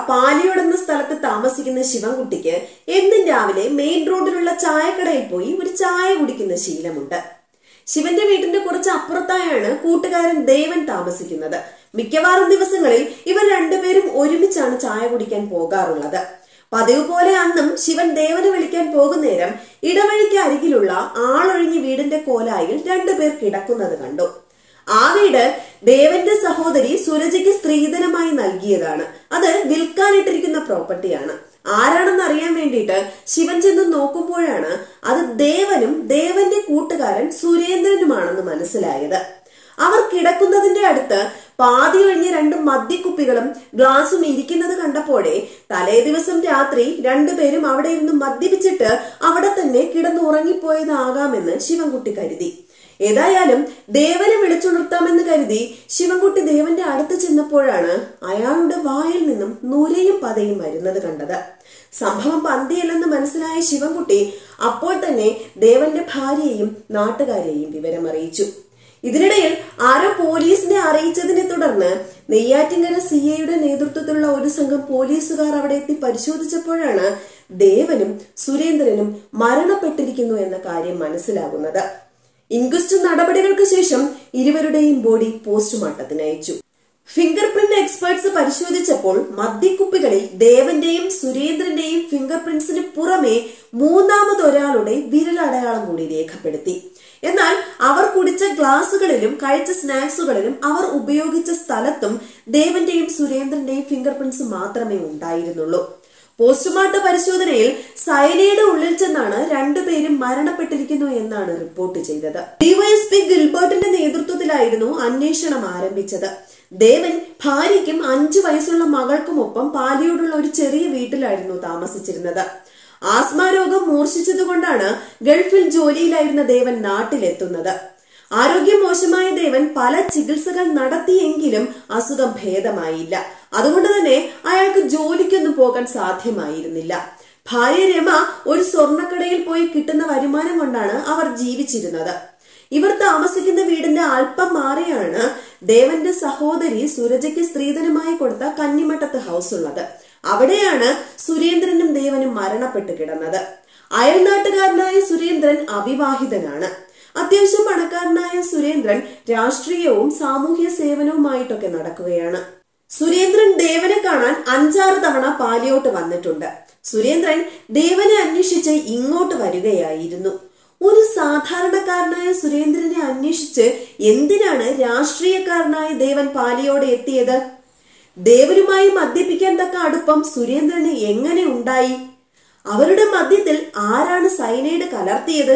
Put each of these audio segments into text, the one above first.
പാലിയോട് എന്ന സ്ഥലത്ത് താമസിക്കുന്ന ശിവൻകുട്ടിക്ക് എന്നും രാവിലെ മെയിൻ റോഡിലുള്ള ചായക്കടയിൽ പോയി ഒരു ചായ കുടിക്കുന്ന ശീലമുണ്ട്. ശിവന്റെ വീടിന്റെ കുറച്ച് അപ്പുറത്തായാണ് കൂട്ടുകാരൻ ദേവൻ താമസിക്കുന്നത്. മിക്കവാറും ദിവസങ്ങളിൽ ഇവർ രണ്ടുപേരും ഒരുമിച്ചാണ് ചായ കുടിക്കാൻ പോകാറുള്ളത്. പതിവ് പോലെ അന്നും ശിവൻ ദേവനെ വിളിക്കാൻ പോകുന്നേരം ഇടവഴിക്ക് അരികിലുള്ള ആളൊഴിഞ്ഞ വീടിന്റെ കോലായിൽ രണ്ടുപേർ കിടക്കുന്നത് കണ്ടു. ആ വീട് ദേവന്റെ സഹോദരി സുരജയ്ക്ക് സ്ത്രീധനമായി നൽകിയതാണ്. അത് വിൽക്കാനിട്ടിരിക്കുന്ന പ്രോപ്പർട്ടിയാണ്. ആരാണെന്ന് അറിയാൻ വേണ്ടിയിട്ട് ശിവൻ ചെന്ന് നോക്കുമ്പോഴാണ് അത് ദേവനും ദേവന്റെ കൂട്ടുകാരൻ സുരേന്ദ്രനുമാണെന്ന് മനസ്സിലായത്. അവർ കിടക്കുന്നതിന്റെ അടുത്ത് പാതി ഒഴിഞ്ഞ രണ്ട് മദ്യക്കുപ്പികളും ഗ്ലാസും ഇരിക്കുന്നത് കണ്ടപ്പോഴേ തലേ ദിവസം രാത്രി രണ്ടുപേരും അവിടെ ഇരുന്ന് മദ്യപിച്ചിട്ട് അവിടെ തന്നെ കിടന്നുറങ്ങിപ്പോയതാകാമെന്ന് ശിവൻകുട്ടി കരുതി. ഏതായാലും ദേവനെ വിളിച്ചുണർത്താമെന്ന് കരുതി ശിവൻകുട്ടി ദേവന്റെ അടുത്ത് ചെന്നപ്പോഴാണ് അയാളുടെ വായിൽ നിന്നും നുരയും പതയും വരുന്നത് കണ്ടത്. സംഭവം പന്തിയല്ലെന്ന് മനസ്സിലായ ശിവൻകുട്ടി അപ്പോൾ തന്നെ ദേവന്റെ ഭാര്യയെയും നാട്ടുകാരെയും വിവരമറിയിച്ചു. ഇതിനിടയിൽ ആരോ പോലീസിനെ അറിയിച്ചതിനെ തുടർന്ന് നെയ്യാറ്റിൻകര CIയുടെ നേതൃത്വത്തിലുള്ള ഒരു സംഘം പോലീസുകാർ അവിടെ എത്തി പരിശോധിച്ചപ്പോഴാണ് ദേവനും സുരേന്ദ്രനും മരണപ്പെട്ടിരിക്കുന്നു എന്ന കാര്യം മനസ്സിലാകുന്നത്. ഇൻക്വസ്റ്റ് നടപടികൾക്ക് ശേഷം ഇരുവരുടെയും ബോഡി പോസ്റ്റ്മോർട്ടത്തിന് അയച്ചു. ഫിംഗർ പ്രിന്റ് എക്സ്പേർട്സ് പരിശോധിച്ചപ്പോൾ മദ്യക്കുപ്പികളിൽ ദേവന്റെയും സുരേന്ദ്രന്റെയും ഫിംഗർ പ്രിന്റ്സിന് പുറമെ മൂന്നാമതൊരാളുടെ വിരലടയാളം കൂടി രേഖപ്പെടുത്തി. എന്നാൽ അവർ കുടിച്ച ഗ്ലാസുകളിലും കഴിച്ച സ്നാക്സുകളിലും അവർ ഉപയോഗിച്ച സ്ഥലത്തും ദേവന്റെയും സുരേന്ദ്രന്റെയും ഫിംഗർ പ്രിന്റ്സ് മാത്രമേ ഉണ്ടായിരുന്നുള്ളൂ. പോസ്റ്റ്മോർട്ടം പരിശോധനയിൽ സയനൈഡ് ഉള്ളിൽ ചെന്നാണ് രണ്ടുപേരും മരണപ്പെട്ടിരിക്കുന്നു എന്നാണ് റിപ്പോർട്ട് ചെയ്തത്. DYSP ഗിൽബർട്ടിന്റെ നേതൃത്വത്തിലായിരുന്നു അന്വേഷണം ആരംഭിച്ചത്. ദേവൻ ഭാര്യയ്ക്കും 5 വയസ്സുള്ള മകൾക്കുമൊപ്പം പാലിയോടുള്ള ഒരു ചെറിയ വീട്ടിലായിരുന്നു താമസിച്ചിരുന്നത്. ആസ്മ രോഗം മൂർച്ഛിച്ചതുകൊണ്ടാണ് ഗൾഫിൽ ജോലിയിലായിരുന്ന ദേവൻ നാട്ടിലെത്തുന്നത്. ആരോഗ്യം മോശമായ ദേവൻ പല ചികിത്സകൾ നടത്തിയെങ്കിലും അസുഖം ഭേദമായില്ല. അതുകൊണ്ട് തന്നെ അയാൾക്ക് ജോലിക്കൊന്നും പോകാൻ സാധ്യമായിരുന്നില്ല. ഭാര്യ രമ ഒരു സ്വർണ്ണക്കടയിൽ പോയി കിട്ടുന്ന വരുമാനം കൊണ്ടാണ് അവർ ജീവിച്ചിരുന്നത്. ഇവർ താമസിക്കുന്ന വീടിന്റെ അല്പം മാറിയാണ് ദേവന്റെ സഹോദരി സുരജയ്ക്ക് സ്ത്രീധനമായി കൊടുത്ത കന്നിമട്ടത്ത് ഹൗസ് ഉള്ളത്. അവിടെയാണ് സുരേന്ദ്രനും ദേവനും മരണപ്പെട്ട് കിടന്നത്. അയൽനാട്ടുകാരനായ സുരേന്ദ്രൻ അവിവാഹിതനാണ്. അത്യാവശ്യം പണക്കാരനായ സുരേന്ദ്രൻ രാഷ്ട്രീയവും സാമൂഹ്യ സേവനവുമായിട്ടൊക്കെ നടക്കുകയാണ്. സുരേന്ദ്രൻ ദേവനെ കാണാൻ 5-6 തവണ പാലിയോട്ട് വന്നിട്ടുണ്ട്. സുരേന്ദ്രൻ ദേവനെ അന്വേഷിച്ച് ഇങ്ങോട്ട് വരികയായിരുന്നു. ഒരു സാധാരണക്കാരനായ സുരേന്ദ്രനെ അന്വേഷിച്ച് എന്തിനാണ് രാഷ്ട്രീയക്കാരനായ ദേവൻ പാലിയോട് എത്തിയത്? ദേവനുമായി മദ്യപിക്കാൻ തക്ക അടുപ്പം സുരേന്ദ്രന് എങ്ങനെ ഉണ്ടായി? അവരുടെ മദ്യത്തിൽ ആരാണ് സയനൈഡ് കലർത്തിയത്?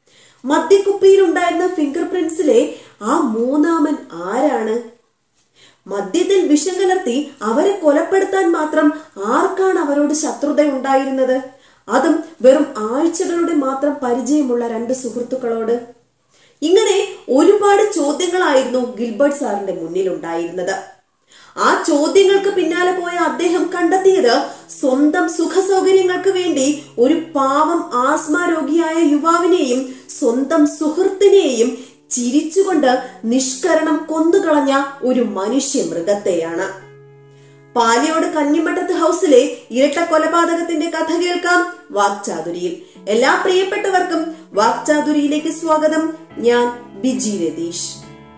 മദ്യക്കുപ്പിയിലുണ്ടായിരുന്ന ഫിംഗർ പ്രിന്റ്സിലെ ആ മൂന്നാമൻ ആരാണ്? മദ്യത്തിൽ വിഷം കലർത്തി അവരെ കൊലപ്പെടുത്താൻ മാത്രം ആർക്കാണ് അവരോട് ശത്രുത ഉണ്ടായിരുന്നത്? അതും വെറും ആഴ്ചകളുടെ മാത്രം പരിചയമുള്ള 2 സുഹൃത്തുക്കളോട്. ഇങ്ങനെ ഒരുപാട് ചോദ്യങ്ങളായിരുന്നു ഗിൽബർട്ട് സാറിന്റെ മുന്നിൽ ഉണ്ടായിരുന്നത്. ആ ചോദ്യങ്ങൾക്ക് പിന്നാലെ പോയ അദ്ദേഹം കണ്ടെത്തിയത് സ്വന്തം സുഖസൗകര്യങ്ങൾക്ക് വേണ്ടി ഒരു പാവം ആസ്മ രോഗിയായ യുവാവിനെയും സ്വന്തം സുഹൃത്തിനെയും ചിരിച്ചുകൊണ്ട് നിഷ്കരണം കൊന്നുകളഞ്ഞ ഒരു മനുഷ്യ മൃഗത്തെയാണ്. പാലിയോട് കന്നിമട്ടത്ത് ഹൗസിലെ ഇരട്ട കൊലപാതകത്തിന്റെ കഥ കേൾക്കാം വാക്ചാതുരിയിൽ. എല്ലാ പ്രിയപ്പെട്ടവർക്കും വാക്ചാതുരിയിലേക്ക് സ്വാഗതം. ഞാൻ ബിജി രതീഷ്.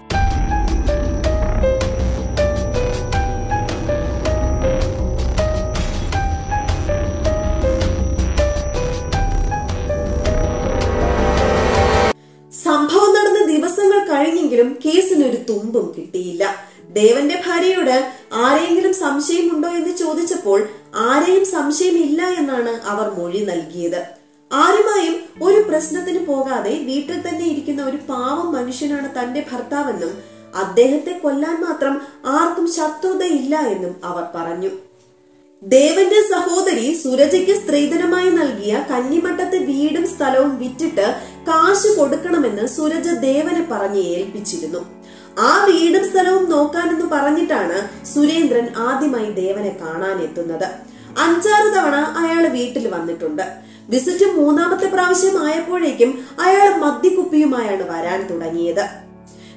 സംഭവം നടന്ന ദിവസങ്ങൾ കഴിഞ്ഞെങ്കിലും കേസിനൊരു തുമ്പും കിട്ടിയില്ല. ദേവന്റെ ഭാര്യയോട് ആരെങ്കിലും സംശയമുണ്ടോ എന്ന് ചോദിച്ചപ്പോൾ ആരെയും സംശയമില്ല എന്നാണ് അവർ മൊഴി നൽകിയത്. ആരുമായും ഒരു പ്രശ്നത്തിന് പോകാതെ വീട്ടിൽ തന്നെ ഇരിക്കുന്ന ഒരു പാവം മനുഷ്യനാണ് തന്റെ ഭർത്താവെന്നും അദ്ദേഹത്തെ കൊല്ലാൻ മാത്രം ആർക്കും ശത്രുതയില്ല എന്നും അവർ പറഞ്ഞു. ദേവന്റെ സഹോദരി സുരജയ്ക്ക് സ്ത്രീധനമായി നൽകിയ കന്നിമട്ടത്തെ വീടും സ്ഥലവും വിറ്റിട്ട് കാശ് കൊടുക്കണമെന്ന് സുരജ ദേവനെ പറഞ്ഞ് ഏൽപ്പിച്ചിരുന്നു. ആ വീടും സ്ഥലവും നോക്കാനെന്ന് പറഞ്ഞിട്ടാണ് സുരേന്ദ്രൻ ആദ്യമായി ദേവനെ കാണാൻ എത്തുന്നത്. 5-6 തവണ അയാൾ വീട്ടിൽ വന്നിട്ടുണ്ട്. വിസിറ്റ് 3-ാമത്തെ പ്രാവശ്യം ആയപ്പോഴേക്കും അയാൾ മദ്യക്കുപ്പിയുമായാണ് വരാൻ തുടങ്ങിയത്.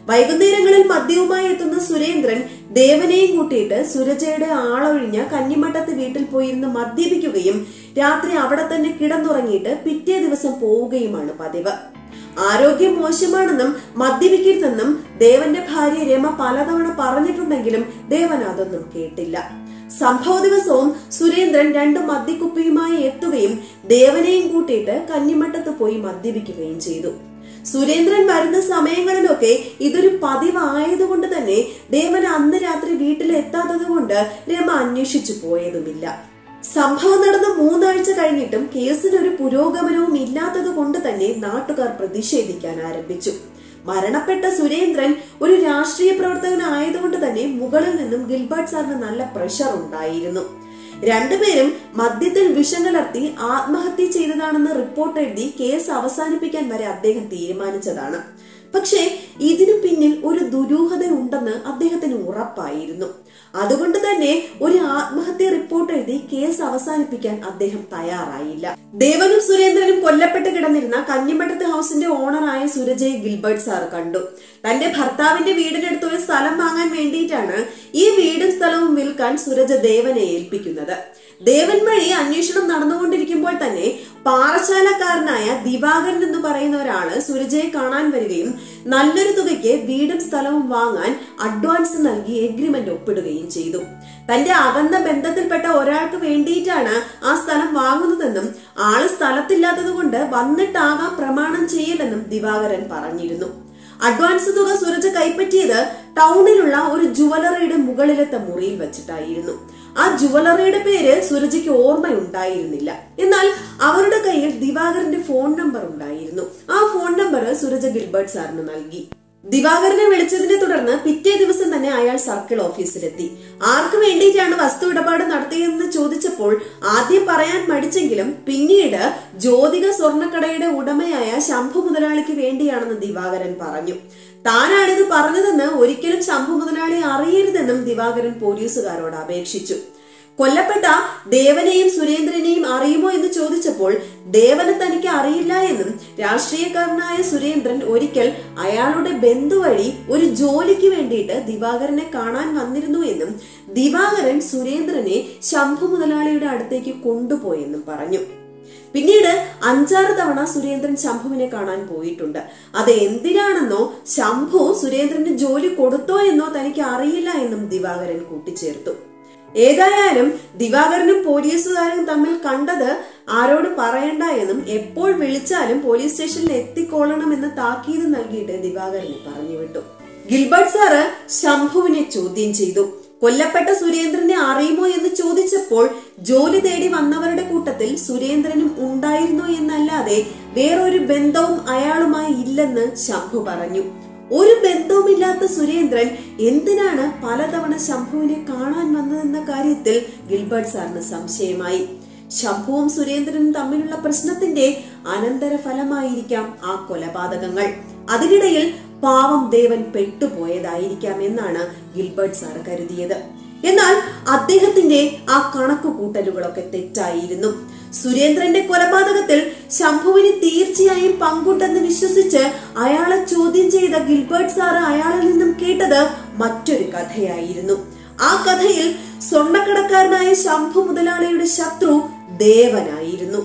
വൈകുന്നേരങ്ങളിൽ മദ്യവുമായി എത്തുന്ന സുരേന്ദ്രൻ ദേവനെയും കൂട്ടിയിട്ട് സുരജയുടെ ആളൊഴിഞ്ഞ കന്നിമട്ടത്ത് വീട്ടിൽ പോയിരുന്ന് മദ്യപിക്കുകയും രാത്രി അവിടെ തന്നെ കിടന്നുറങ്ങിയിട്ട് പിറ്റേ ദിവസം പോവുകയുമാണ് പതിവ്. ആരോഗ്യം മോശമാണെന്നും മദ്യപിക്കരുതെന്നും ദേവന്റെ ഭാര്യ രമ പലതവണ പറഞ്ഞിട്ടുണ്ടെങ്കിലും ദേവൻ അതൊന്നും കേട്ടില്ല. സംഭവ ദിവസവും സുരേന്ദ്രൻ 2 മദ്യക്കുപ്പിയുമായി എത്തുകയും ദേവനെയും കൂട്ടിയിട്ട് കന്നിമട്ടത്ത് പോയി മദ്യപിക്കുകയും ചെയ്തു. സുരേന്ദ്രൻ വരുന്ന സമയങ്ങളിലൊക്കെ ഇതൊരു പതിവായതുകൊണ്ട് തന്നെ ദേവൻ അന്ന് രാത്രി വീട്ടിലെത്താത്തത് കൊണ്ട് രമ അന്വേഷിച്ചു പോയതുമില്ല. സംഭവം നടന്ന 3 ആഴ്ച കഴിഞ്ഞിട്ടും കേസിനൊരു പുരോഗമനവും ഇല്ലാത്തത് കൊണ്ട് തന്നെ നാട്ടുകാർ പ്രതിഷേധിക്കാൻ ആരംഭിച്ചു. മരണപ്പെട്ട സുരേന്ദ്രൻ ഒരു രാഷ്ട്രീയ പ്രവർത്തകനായതുകൊണ്ട് തന്നെ മുകളിൽ നിന്നും ഗിൽബർട്ട് സാറിന് നല്ല പ്രഷർ ഉണ്ടായിരുന്നു. രണ്ടുപേരും മദ്യത്തിൽ വിഷം കലർത്തി ആത്മഹത്യ ചെയ്തതാണെന്ന് റിപ്പോർട്ട് എഴുതി കേസ് അവസാനിപ്പിക്കാൻ വരെ അദ്ദേഹം തീരുമാനിച്ചതാണ്. പക്ഷേ ഇതിനു പിന്നിൽ ഒരു ദുരൂഹത ഉണ്ടെന്ന് അദ്ദേഹത്തിന് ഉറപ്പായിരുന്നു. അതുകൊണ്ട് തന്നെ ഒരു ആത്മഹത്യ റിപ്പോർട്ട് എഴുതി കേസ് അവസാനിപ്പിക്കാൻ അദ്ദേഹം തയ്യാറായില്ല. ദേവനും സുരേന്ദ്രനും കൊല്ലപ്പെട്ട് കിടന്നിരുന്ന കന്നിമട്ടത്ത് ഹൗസിന്റെ ഓണറായ സുരജയെ ഗിൽബർട്ട് സാർ കണ്ടു. തന്റെ ഭർത്താവിന്റെ വീടിനടുത്ത് ഒരു സ്ഥലം വാങ്ങാൻ വേണ്ടിയിട്ടാണ് ഈ വീടും സ്ഥലവും വിൽക്കാൻ സുരജ ദേവനെ ഏൽപ്പിക്കുന്നത്. ദേവൻ വഴി അന്വേഷണം നടന്നുകൊണ്ടിരിക്കുമ്പോൾ തന്നെ പാറശാലക്കാരനായ ദിവാകരൻ എന്ന് പറയുന്ന ഒരാള് സുരജയെ കാണാൻ വരികയും നല്ലൊരു തുകയ്ക്ക് വീടും സ്ഥലവും വാങ്ങാൻ അഡ്വാൻസ് നൽകി എഗ്രിമെന്റ് ഒപ്പിടുകയും ചെയ്തു. തന്റെ അകന്ന ബന്ധത്തിൽപ്പെട്ട ഒരാൾക്ക് വേണ്ടിയിട്ടാണ് ആ സ്ഥലം വാങ്ങുന്നതെന്നും ആള് സ്ഥലത്തില്ലാത്തത് കൊണ്ട് വന്നിട്ടാകാം പ്രമാണം ചെയ്യില്ലെന്നും ദിവാകരൻ പറഞ്ഞിരുന്നു. അഡ്വാൻസ് തുക സുരജ കൈപ്പറ്റിയത് ടൗണിലുള്ള ഒരു ജുവലറിയുടെ മുകളിലത്തെ മുറിയിൽ വെച്ചിട്ടായിരുന്നു. ആ ജുവലറിയുടെ പേര് സുരജയ്ക്ക് ഓർമ്മയുണ്ടായിരുന്നില്ല. എന്നാൽ അവരുടെ കയ്യിൽ ദിവാകരന്റെ ഫോൺ നമ്പർ ഉണ്ടായിരുന്നു. ആ ഫോൺ നമ്പർ സുരജ ഗിൽബർട്ട് സാറിന് നൽകി. ദിവാകരനെ വിളിച്ചതിനെ തുടർന്ന് പിറ്റേ ദിവസം തന്നെ അയാൾ സർക്കിൾ ഓഫീസിലെത്തി. ആർക്ക് വേണ്ടിയിട്ടാണ് വസ്തു ഇടപാട് നടത്തിയതെന്ന് ചോദിച്ചപ്പോൾ ആദ്യം പറയാൻ മടിച്ചെങ്കിലും പിന്നീട് ജ്യോതിക സ്വർണ്ണക്കടയുടെ ഉടമയായ ശംഭു മുതലാളിക്ക് വേണ്ടിയാണെന്ന് ദിവാകരൻ പറഞ്ഞു. താനാണിത് പറഞ്ഞതെന്ന് ഒരിക്കലും ശംഭു മുതലാളി അറിയരുതെന്നും ദിവാകരൻ പോലീസുകാരോട് അപേക്ഷിച്ചു. കൊല്ലപ്പെട്ട ദേവനെയും സുരേന്ദ്രനെയും അറിയുമോ എന്ന് ചോദിച്ചപ്പോൾ ദേവനെ തനിക്ക് അറിയില്ല എന്നും രാഷ്ട്രീയക്കാരനായ സുരേന്ദ്രൻ ഒരിക്കൽ അയാളുടെ ബന്ധു വഴി ഒരു ജോലിക്ക് വേണ്ടിയിട്ട് ദിവാകരനെ കാണാൻ വന്നിരുന്നു എന്നും ദിവാകരൻ സുരേന്ദ്രനെ ശംഭു മുതലാളിയുടെ അടുത്തേക്ക് കൊണ്ടുപോയെന്നും പറഞ്ഞു. പിന്നീട് 5-6 തവണ സുരേന്ദ്രൻ ശംഭുവിനെ കാണാൻ പോയിട്ടുണ്ട്. അത് എന്തിനാണെന്നോ ശംഭു സുരേന്ദ്രന് ജോലി കൊടുത്തോ എന്നോ തനിക്ക് അറിയില്ല എന്നും ദിവാകരൻ കൂട്ടിച്ചേർത്തു. ഏതായാലും ദിവാകരനും പോലീസുകാരും തമ്മിൽ കണ്ടത് ആരോട് പറയണ്ട എന്നും എപ്പോൾ വിളിച്ചാലും പോലീസ് സ്റ്റേഷനിൽ എത്തിക്കൊള്ളണമെന്ന് താക്കീത് നൽകിയിട്ട് ദിവാകരനെ പറഞ്ഞു വിട്ടു. ഗിൽബർട്ട് സാറ് ശംഭുവിനെ ചോദ്യം ചെയ്തു. കൊല്ലപ്പെട്ട സുരേന്ദ്രനെ അറിയുമോ എന്ന് ചോദിച്ചപ്പോൾ ജോലി തേടി വന്നവരുടെ കൂട്ടത്തിൽ സുരേന്ദ്രനും ഉണ്ടായിരുന്നു എന്നല്ലാതെ വേറൊരു ബന്ധവും അയാളുമായി ഇല്ലെന്ന് ശംഭു പറഞ്ഞു. ഒരു ബന്ധവുമില്ലാത്ത സുരേന്ദ്രൻ എന്തിനാണ് പലതവണ ശംഭുവിനെ കാണാൻ വന്നതെന്ന കാര്യത്തിൽ ഗിൽബർട്ട് സാറിന് സംശയമായി. ശംഭുവും സുരേന്ദ്രനും തമ്മിലുള്ള പ്രശ്നത്തിന്റെ അനന്തര ഫലമായിരിക്കാം ആ കൊലപാതകങ്ങൾ. അതിനിടയിൽ പാവം ദേവൻ പെട്ടുപോയതായിരിക്കാം എന്നാണ് ഗിൽബർട്ട് സാർ കരുതിയത്. എന്നാൽ അദ്ദേഹത്തിന്റെ ആ കണക്കു കൂട്ടലുകളൊക്കെ തെറ്റായിരുന്നു. സുരേന്ദ്രന്റെ കൊലപാതകത്തിൽ ശംഭുവിന് തീർച്ചയായും പങ്കുണ്ടെന്ന് വിശ്വസിച്ച് അയാളെ ചോദ്യം ചെയ്ത ഗിൽബർട്ട് സാറ് അയാളിൽ നിന്നും കേട്ടത് മറ്റൊരു കഥയായിരുന്നു. ആ കഥയിൽ സ്വർണ്ണക്കടക്കാരനായ ശംഭു മുതലാളിയുടെ ശത്രു ദേവനായിരുന്നു.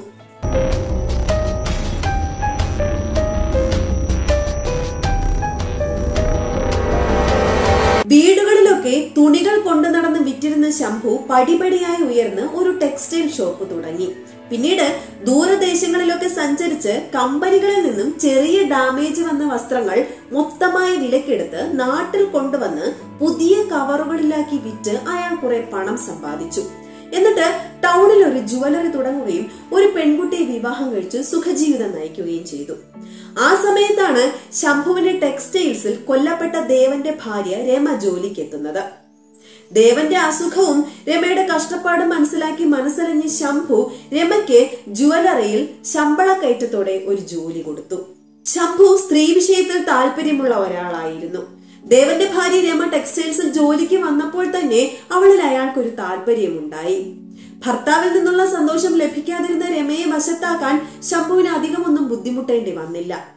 വീടുകളിലൊക്കെ തുണികൾ കൊണ്ടു നടന്ന് വിറ്റിരുന്ന ശംഭു പടിപടിയായി ഉയർന്ന് ഒരു ടെക്സ്റ്റൈൽ ഷോപ്പ് തുടങ്ങി. പിന്നീട് ദൂരദേശങ്ങളിലൊക്കെ സഞ്ചരിച്ച് കമ്പനികളിൽ നിന്നും ചെറിയ ഡാമേജ് വന്ന വസ്ത്രങ്ങൾ മൊത്തമായി വിലക്കെടുത്ത് നാട്ടിൽ കൊണ്ടുവന്ന് പുതിയ കവറുകളിലാക്കി വിറ്റ് അയാൾ കുറെ പണം സമ്പാദിച്ചു. എന്നിട്ട് ടൗണിൽ ഒരു ജുവലറി തുടങ്ങുകയും ഒരു പെൺകുട്ടിയെ വിവാഹം കഴിച്ച് സുഖജീവിതം നയിക്കുകയും ചെയ്തു. ആ സമയത്താണ് ശംഭുവിന്റെ ടെക്സ്റ്റൈൽസിൽ കൊല്ലപ്പെട്ട ദേവന്റെ ഭാര്യ രമ ജോലിക്കെത്തുന്നത്. ദേവന്റെ അസുഖവും രമയുടെ കഷ്ടപ്പാടും മനസ്സിലാക്കി മനസ്സറിഞ്ഞ് ശംഭു രമയ്ക്ക് ജുവലറിയിൽ ശമ്പള കയറ്റത്തോടെ ഒരു ജോലി കൊടുത്തു. ശംഭു സ്ത്രീ വിഷയത്തിൽ താല്പര്യമുള്ള ഒരാളായിരുന്നു. ദേവന്റെ ഭാര്യ രമ ടെക്സ്റ്റൈൽസിൽ ജോലിക്ക് വന്നപ്പോൾ തന്നെ അവളിൽ അയാൾക്കൊരു താല്പര്യമുണ്ടായി. ഭർത്താവിൽ നിന്നുള്ള സന്തോഷം ലഭിക്കാതിരുന്ന രമയെ വശത്താക്കാൻ ശംഭുവിന് അധികമൊന്നും ബുദ്ധിമുട്ടേണ്ടി വന്നില്ല.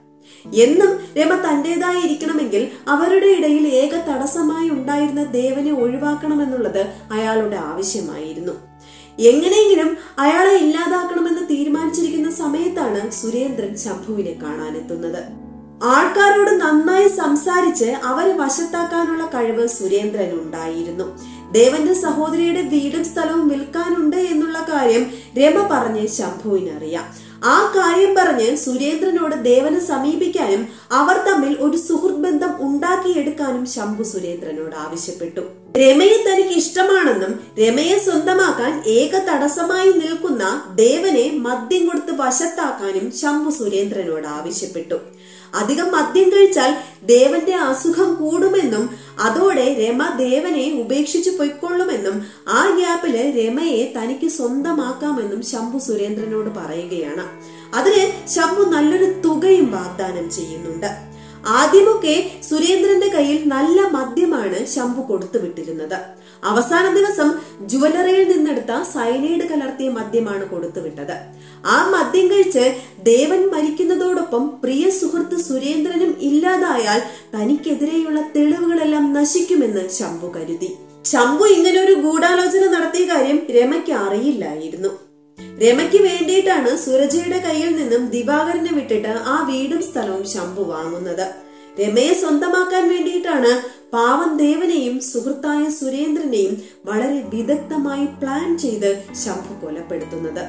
എന്നും രമ തന്റേതായിരിക്കണമെങ്കിൽ അവരുടെ ഇടയിൽ ഏക തടസ്സമായി ഉണ്ടായിരുന്ന ദേവനെ ഒഴിവാക്കണമെന്നുള്ളത് അയാളുടെ ആവശ്യമായിരുന്നു. എങ്ങനെയെങ്കിലും അയാളെ ഇല്ലാതാക്കണമെന്ന് തീരുമാനിച്ചിരിക്കുന്ന സമയത്താണ് സുരേന്ദ്രൻ ശംഭുവിനെ കാണാനെത്തുന്നത്. ആൾക്കാരോട് നന്നായി സംസാരിച്ച് അവരെ വശത്താക്കാനുള്ള കഴിവ് സുരേന്ദ്രൻ ഉണ്ടായിരുന്നു. ദേവന്റെ സഹോദരിയുടെ വീടും സ്ഥലവും വിൽക്കാനുണ്ട് എന്നുള്ള കാര്യം രമ പറഞ്ഞ് ശംഭുവിനറിയാം. ആ കാര്യം പറഞ്ഞ് സുരേന്ദ്രനോട് ദേവനെ സമീപിക്കാനും അവർ തമ്മിൽ ഒരു സുഹൃത്ത് ബന്ധം ഉണ്ടാക്കിയെടുക്കാനും ശംഭു സുരേന്ദ്രനോട് ആവശ്യപ്പെട്ടു. രമയെ തനിക്ക് ഇഷ്ടമാണെന്നും രമയെ സ്വന്തമാക്കാൻ ഏക തടസ്സമായി നിൽക്കുന്ന ദേവനെ മദ്യം കൊടുത്ത് വശത്താക്കാനും ശംഭു സുരേന്ദ്രനോട് ആവശ്യപ്പെട്ടു. അധികം മദ്യം കഴിച്ചാൽ ദേവന്റെ അസുഖം കൂടുമെന്നും അതോടെ രമ ദേവനെ ഉപേക്ഷിച്ചു പൊയ്ക്കൊള്ളുമെന്നും ആ ഗ്യാപ്പില് രമയെ തനിക്ക് സ്വന്തമാക്കാമെന്നും ശംഭു സുരേന്ദ്രനോട് പറയുകയാണ്. അതിന് ശംഭു നല്ലൊരു തുകയും വാഗ്ദാനം ചെയ്യുന്നുണ്ട്. ആദ്യമൊക്കെ സുരേന്ദ്രന്റെ കയ്യിൽ നല്ല മദ്യമാണ് ശംഭു കൊടുത്തുവിട്ടിരുന്നത്. അവസാന ദിവസം ജുവലറിയിൽ നിന്നെടുത്ത സയനൈഡ് കലർത്തിയ മദ്യമാണ് കൊടുത്തുവിട്ടത്. ആ മദ്യം കഴിച്ച് ദേവൻ മരിക്കുന്നതോടൊപ്പം പ്രിയ സുഹൃത്ത് സുരേന്ദ്രനും ഇല്ലാതായാൽ തനിക്കെതിരെയുള്ള തെളിവുകളെല്ലാം നശിക്കുമെന്ന് ശംഭു കരുതി. ശംഭു ഇങ്ങനെ ഒരു ഗൂഢാലോചന നടത്തിയ കാര്യം രമയ്ക്ക് അറിയില്ലായിരുന്നു. രമയ്ക്ക് വേണ്ടിയിട്ടാണ് സുരജയുടെ കയ്യിൽ നിന്നും ദിവാകരനെ വിട്ടിട്ട് ആ വീടും സ്ഥലവും ശംഭു വാങ്ങുന്നത്. രമയെ സ്വന്തമാക്കാൻ വേണ്ടിയിട്ടാണ് പാവം ദേവനെയും സുഹൃത്തായ സുരേന്ദ്രനെയും വളരെ വിദഗ്ധമായി പ്ലാൻ ചെയ്ത് ശംഭു കൊലപ്പെടുത്തുന്നത്.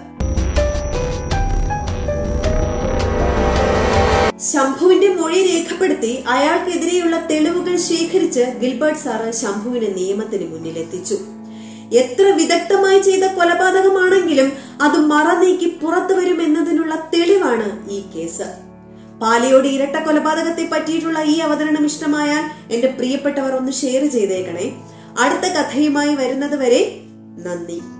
ശംഭുവിന്റെ മൊഴി രേഖപ്പെടുത്തി അയാൾക്കെതിരെയുള്ള തെളിവുകൾ ശേഖരിച്ച് ഗിൽബർട്ട് സാറ് ശംഭുവിനെ നിയമത്തിന് മുന്നിലെത്തിച്ചു. എത്ര വിദഗ്ധമായി ചെയ്ത കൊലപാതകമാണെങ്കിലും അത് മറനീക്കി പുറത്തു വരുമെന്നതിനുള്ള തെളിവാണ് ഈ കേസ്. പാലയോട് ഇരട്ട കൊലപാതകത്തെ പറ്റിയിട്ടുള്ള ഈ അവതരണം ഇഷ്ടമായാൽ എന്റെ പ്രിയപ്പെട്ടവർ ഒന്ന് ഷെയർ ചെയ്തേക്കണേ. അടുത്ത കഥയുമായി വരുന്നത് വരെ നന്ദി.